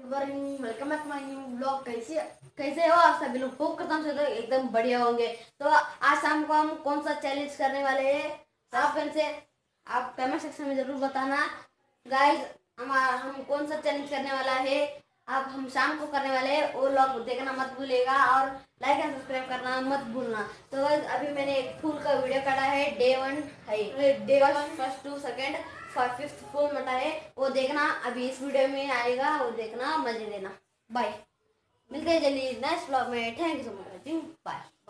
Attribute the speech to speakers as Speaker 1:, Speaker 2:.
Speaker 1: Welcome back my new blog. कैसे कैसे हो आप सभी लोग? होप करता हूँ एकदम बढ़िया होंगे। तो आज शाम को हम कौन सा चैलेंज करने वाले हैं, आप कमेंट सेक्शन में जरूर बताना गाइस। हम कौन सा चैलेंज करने वाला है, अब हम शाम को करने वाले हैं, वो लोग देखना मत भूलिएगा और लाइक एंड सब्सक्राइब करना मत भूलना। तो गाइस अभी मैंने एक फूल का वीडियो काटा है, डे 1 है, डे 1 फर्स्ट 2 सेकंड फिफ्थ फूल मटा है, वो देखना अभी इस वीडियो में आएगा, वो देखना मजे लेना। बाय, मिलते हैं जल्दी नेक्स्ट ब्लॉग में। Thank you so much, bye.